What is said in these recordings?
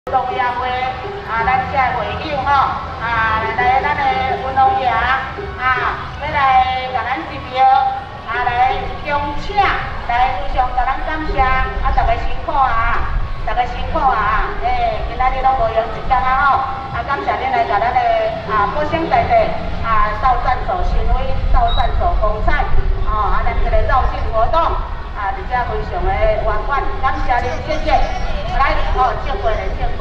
农业会咱遮会友吼来咱的运动员要来甲咱一票来恭请，来非常甲咱感谢大家辛苦大家辛苦今仔日拢无用一天吼感谢恁来甲咱的保险在地到赞助行为，到赞助公产咱这个绕境活动而且非常的圆满，感谢恁，谢谢。来正过来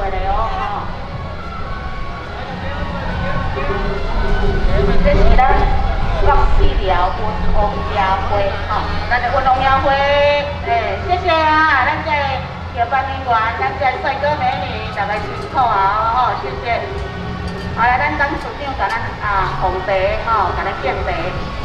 这是咱国四条运动协会咱的运动协会谢谢咱这协办人员，咱这帅哥美女，大家辛苦谢谢。来，咱当处长甲咱红茶甲咱敬茶。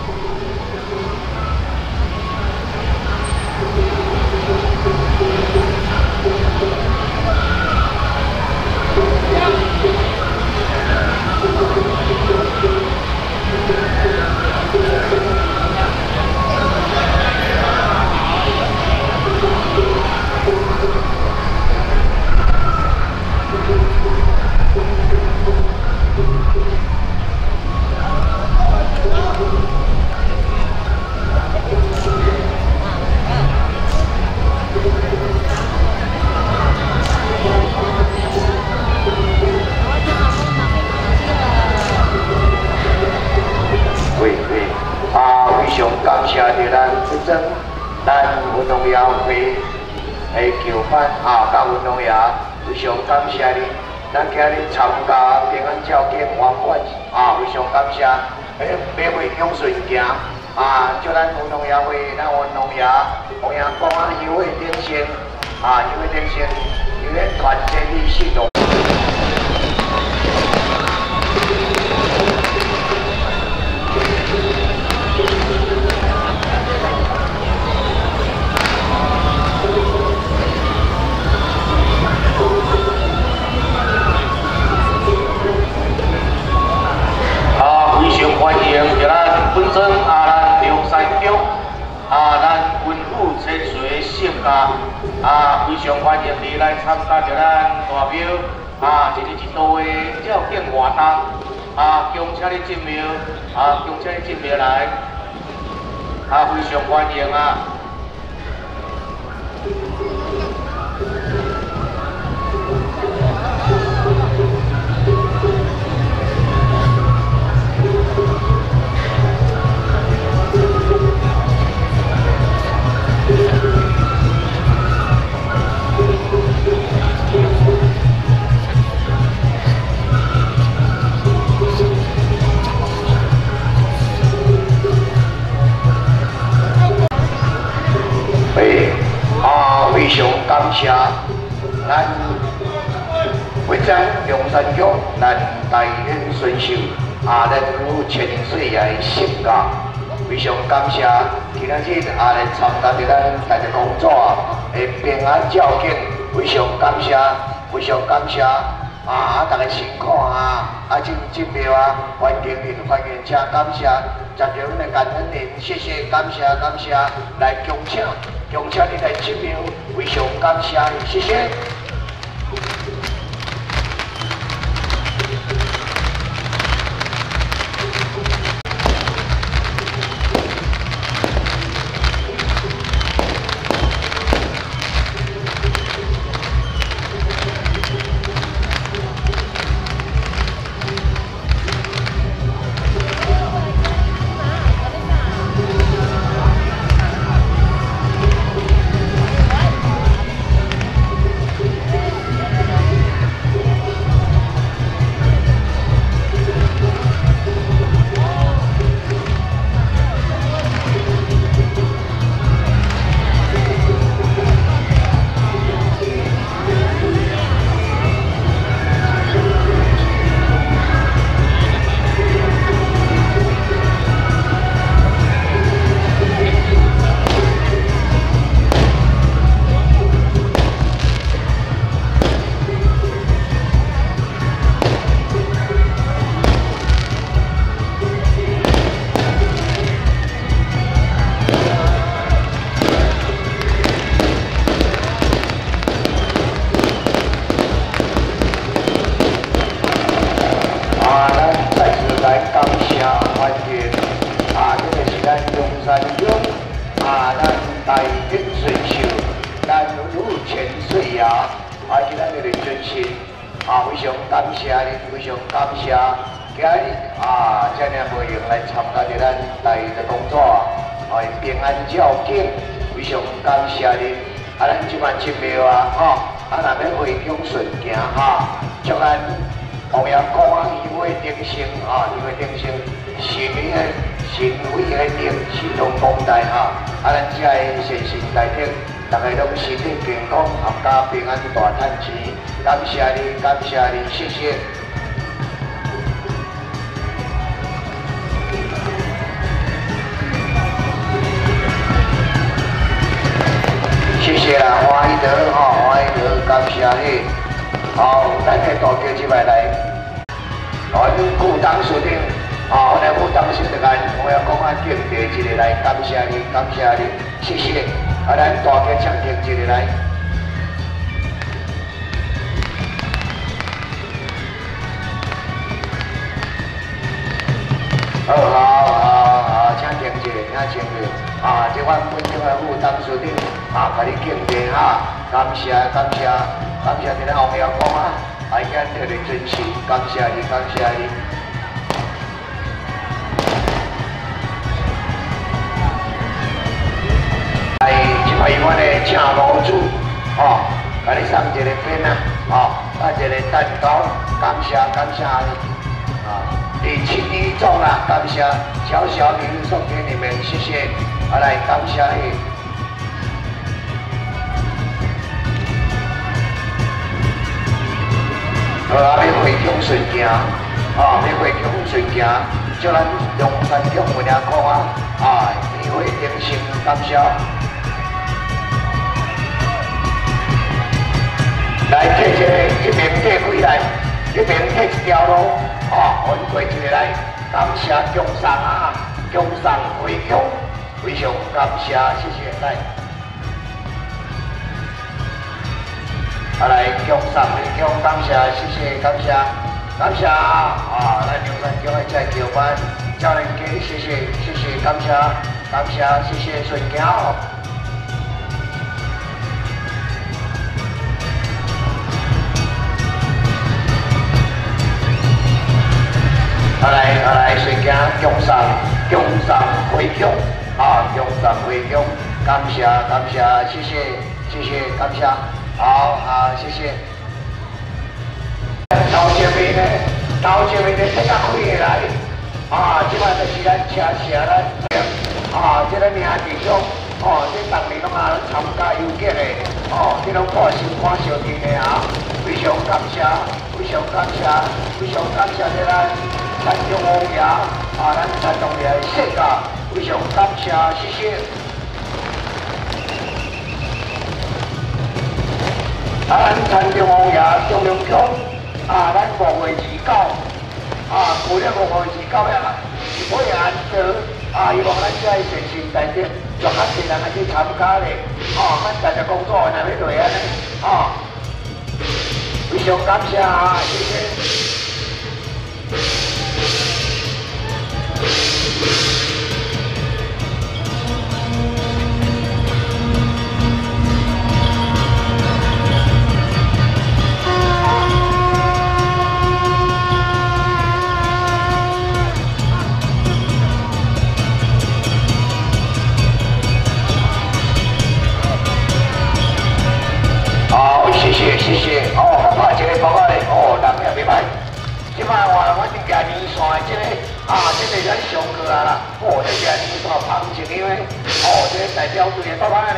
非常感谢着咱这阵咱运动协会的球班甲运动员，非常感谢你，咱今日参加平安照见圆满非常感谢。马会永顺行祝咱运动协会，咱运动员弘扬公安优惠点心优惠点心，永远团结力系统。欢迎着咱本庄咱中山区咱文武千岁性格非常欢迎你来参加着咱大庙一日一度的照见活动恭请你进庙恭请你进庙来非常欢迎非常感谢咱会长中山区咱大英顺秀咱有千年岁月的性格，非常感谢今仔日来参加着咱大家工作的平安照见，非常感谢，非常感谢大家辛苦进庙欢迎您，欢迎请感谢，接着阮的感恩您，谢谢，感谢感谢，来恭请你来进庙，非常感谢你，谢谢。 尊心，非常感谢恁，非常感谢今日遮尔无闲来参加伫咱台的工作，平安照境，非常感谢恁。咱即晚进庙若要回乡顺行祝咱同样讲议会定性议会定性神位的定是龙光大咱遮个先神大德，大家拢身体健康，阖家平安大赚钱，感谢你，感谢你，谢谢。谢谢啦，欢喜德欢喜德，感谢你。咱个大桥即摆来，阮副董事长，阮个副董事长，我要讲敬地一个来，感谢你，感谢你，谢谢。咱大桥唱停一个来。好，请停一下，请停一下。即款本场个副董事长，甲你敬地感谢感谢感谢你咱王阳光今日特别尊神，感谢你，感谢你。即摆伊阮的请楼主，甲你送一个鞭甲一个蛋糕，感谢感谢你，你轻易中啦，感谢小小礼物送给你们，谢谢，来感谢你。要回乡顺行，要回乡顺行，祝咱龙山乡有领空议会定性感谢。来摕一面摕开来，一面摕一条路，分过一个来，感谢共送共送回乡，非常感谢，谢谢，来。来共送回乡，感谢，谢谢，感谢，感谢咱龙山乡的这桥班教练家，谢谢，谢谢，感谢，感谢，谢谢顺行来顺行共送回乡，共送回乡，感谢，感谢，谢谢，谢谢，感谢。好，谢谢。头前面的这个开来，即摆就是咱车咱，这个名字中，这当年拢参加游击的，这拢看小弟的非常感谢，非常感谢，非常感谢咱山中王爷，咱山中爷的世界，非常感谢，谢谢。咱山中王爷中龙乡，咱5月29，旧年5月29每个安做，希望咱这先神大德，让较侪人去参加咧，咱大家工作若要落安尼，非常感谢谢谢。谢谢，拍一个包咧，人也袂歹。即摆我这个年线的这个咱上课啦，这个年线旁一样的，这个代表队的爸爸呢。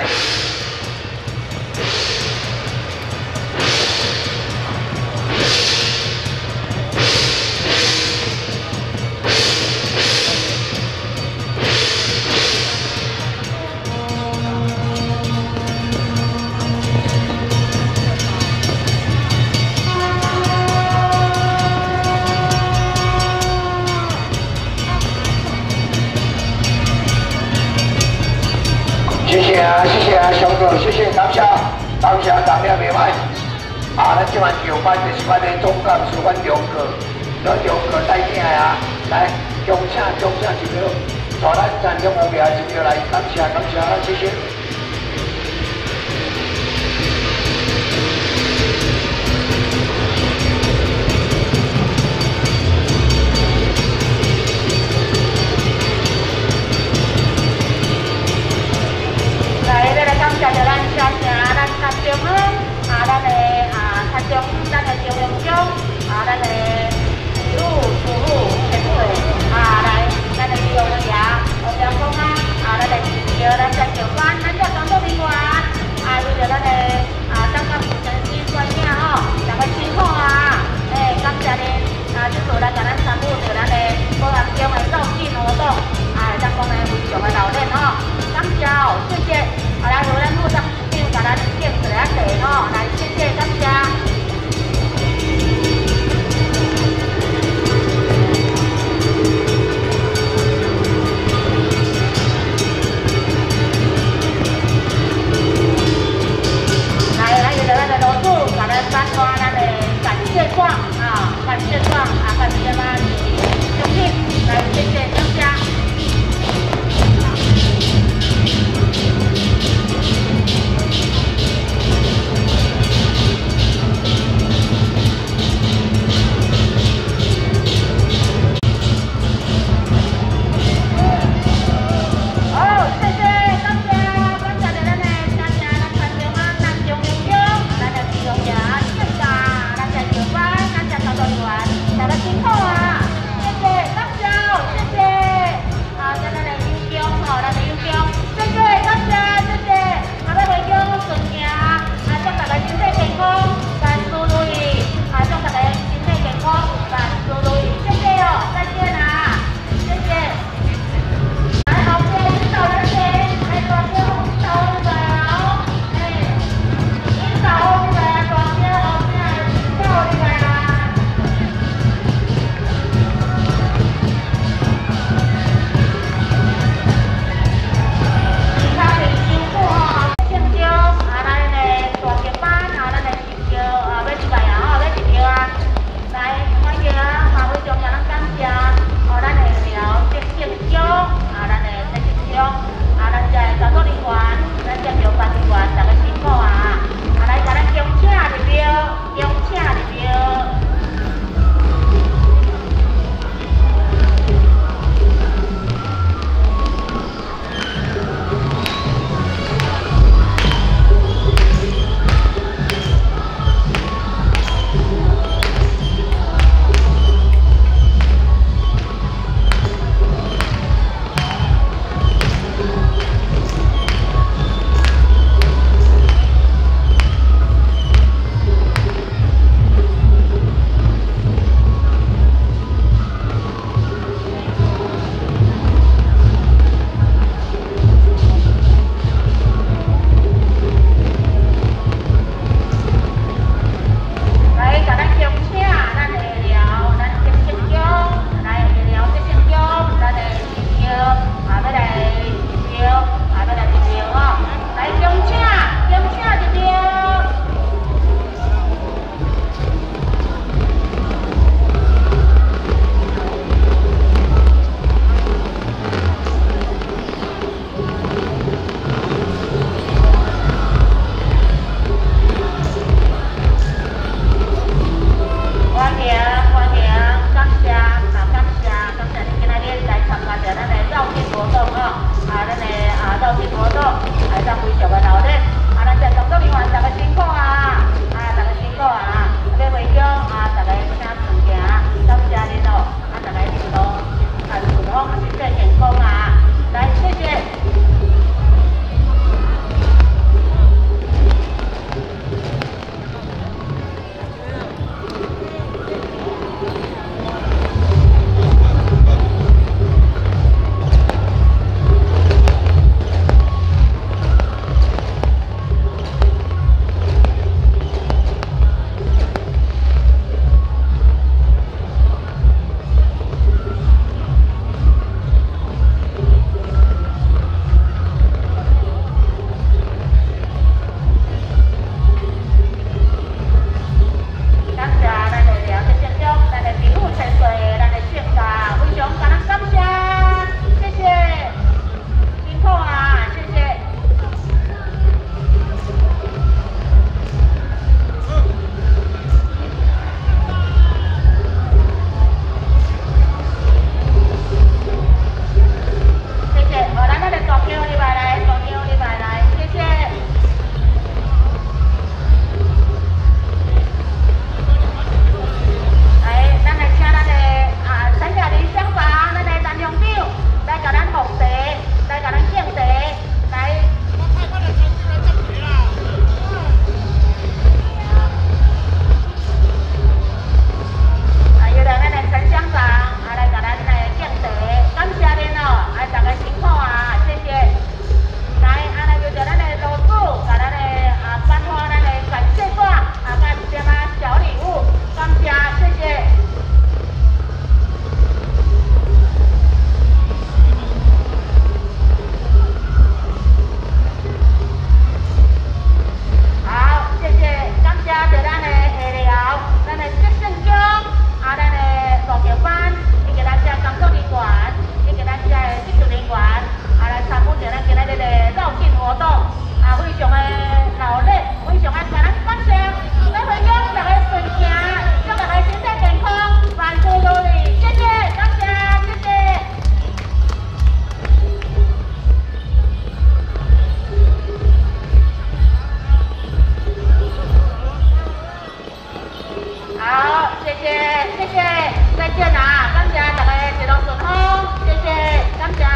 谢谢小哥，谢谢感谢，感谢大家袂歹。咱即晚桥班就是阮的总干事，阮杨哥，咱杨哥带领的来恭请一秒，带咱山中王爷一秒来，感谢感谢，谢谢。 谢状啊，感谢啦，兄弟，来谢谢大家。辛苦啊！谢谢大家。 谢谢，谢谢，再见啊！感谢大家一路顺风，谢谢，感谢。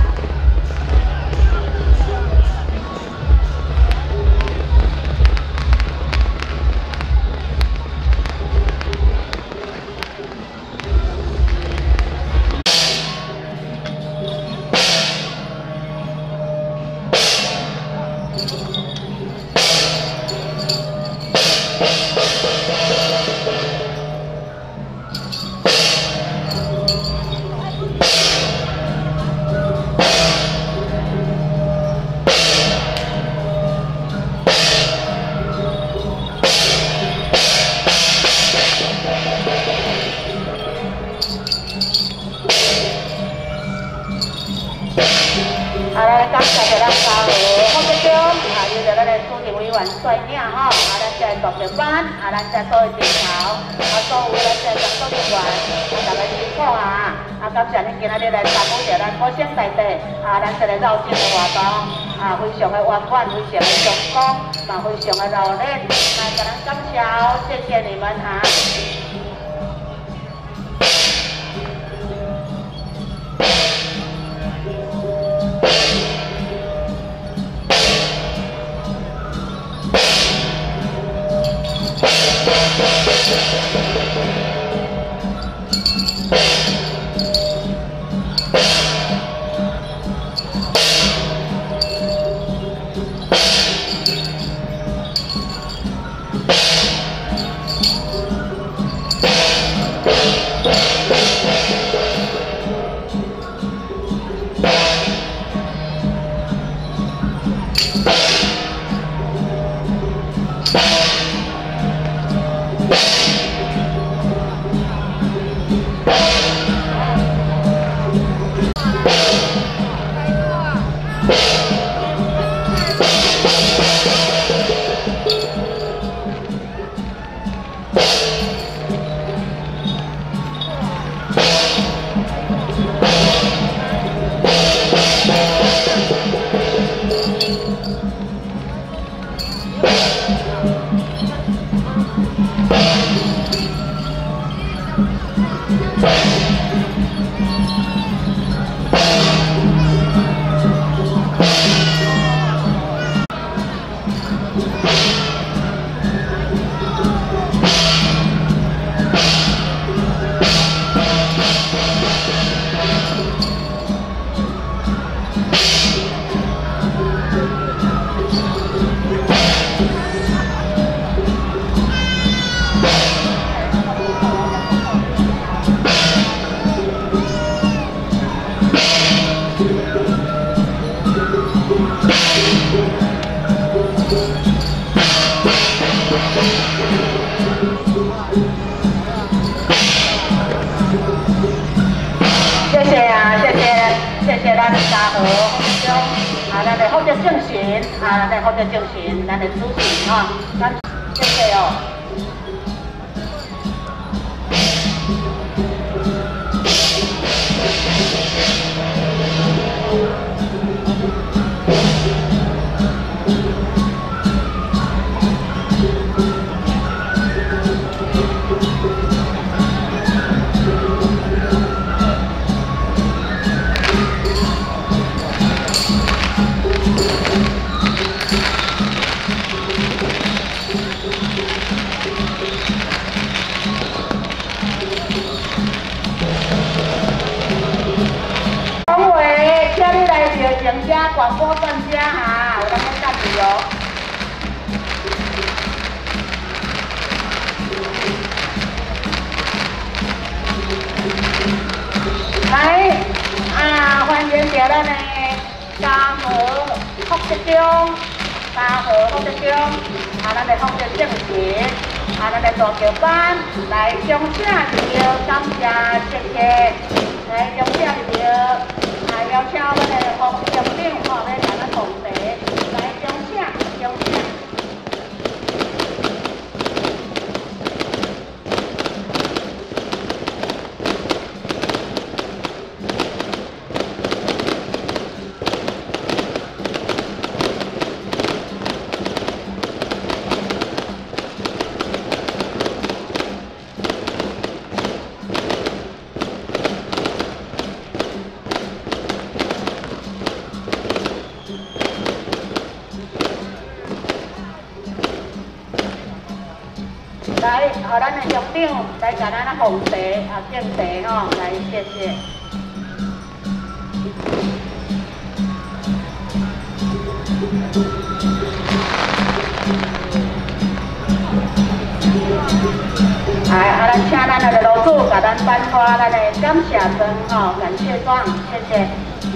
感谢咱家伙副局长，有着咱的主任委员率领吼，咱这大值班，咱这所有镜头，所有咱这工作人员，大家辛苦啊！感谢恁今仔日来参与着咱高省内地咱这个绕境的活动，非常的圆满，非常的成功，非常的热烈，来给咱感谢，谢谢你们啊！谢谢咱家和副长，咱的负责正巡，咱的负责正巡，咱的主席哈，咱谢谢哦。赢家广播专家有咱们干旅游。来欢迎着咱的嘉禾副局长，嘉禾副局长，咱的负责正巡，咱的大桥班来掌声热烈，感谢谢谢，来掌声热烈。邀请我们的副局长来给咱同齐，来掌声，掌声。 来甲咱红茶敬茶吼，来谢谢。来，咱请咱的楼主甲咱颁发咱的感谢状吼，感谢状，谢谢。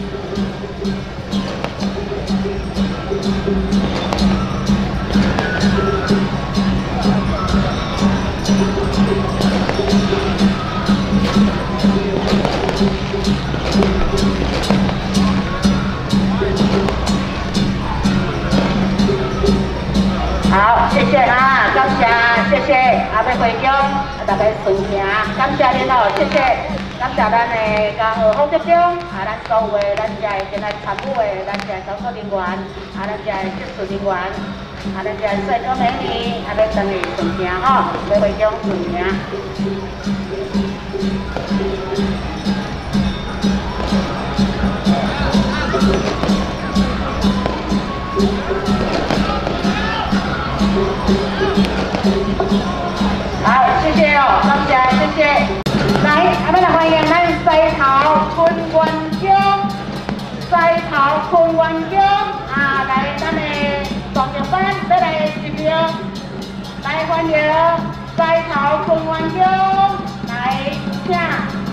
好，谢谢啊，感谢，谢谢，要回乡，大家顺行，感谢恁哦，谢谢，感谢咱的嘉禾副局长，咱所有的咱遮的进来参与的咱遮的工作人员，咱遮的技术人员，咱遮的帅哥美女，要等于顺行吼，要回乡顺行。好，谢谢哦，感谢，谢谢。来，我们来欢迎咱西头昆元宫，西头昆元宫来咱的大长班要来入场，来欢迎西头昆元宫来请。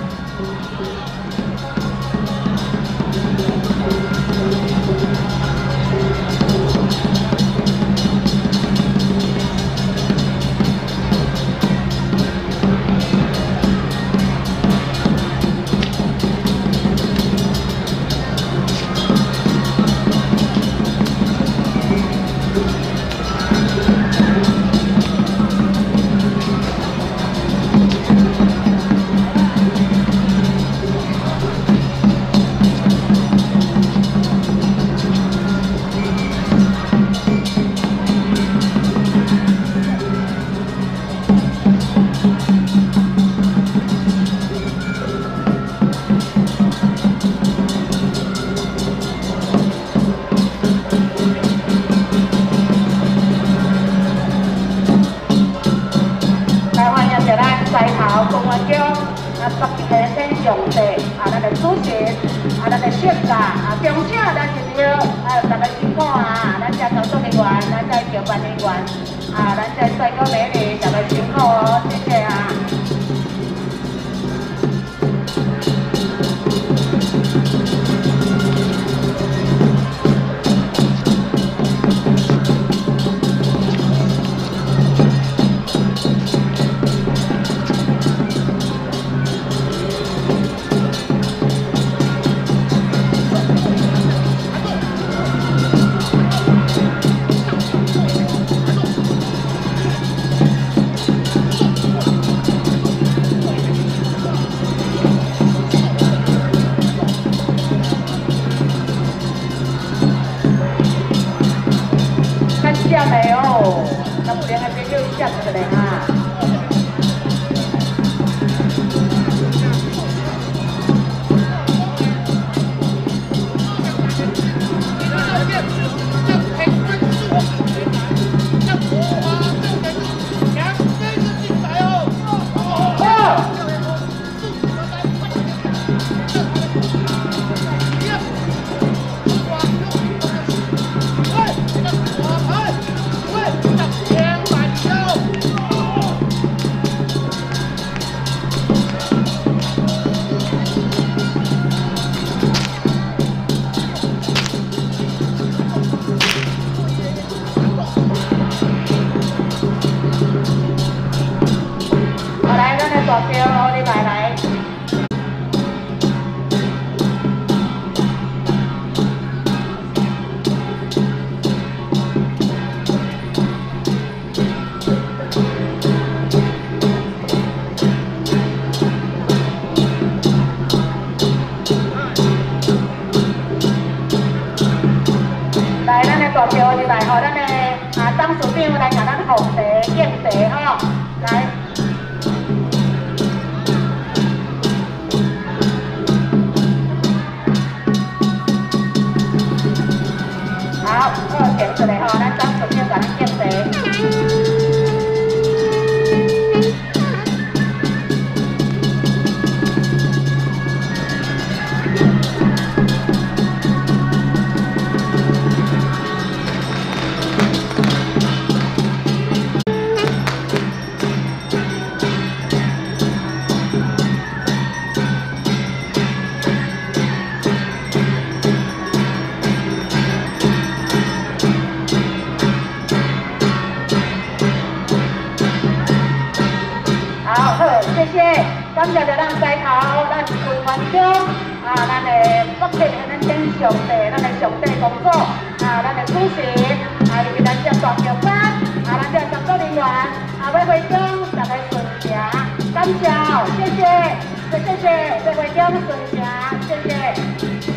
咱的主席，咱的设计，中请咱一条，大家辛苦咱遮工作人员，咱遮调班人员，咱遮帅哥美女，大家辛苦哦，谢谢啊。没有，那不连还别又下子嘞哈。来，咱的董事长来甲咱红茶敬茶来。好，敬出来咱董事长甲咱敬茶。 谢，感谢着咱在头，咱群员长咱的国庆咱天上帝，咱的上帝公主咱的主席以及咱这大桥班咱这工作人员要会长大家顺承，感谢，谢谢，谢谢，会长顺承，谢谢。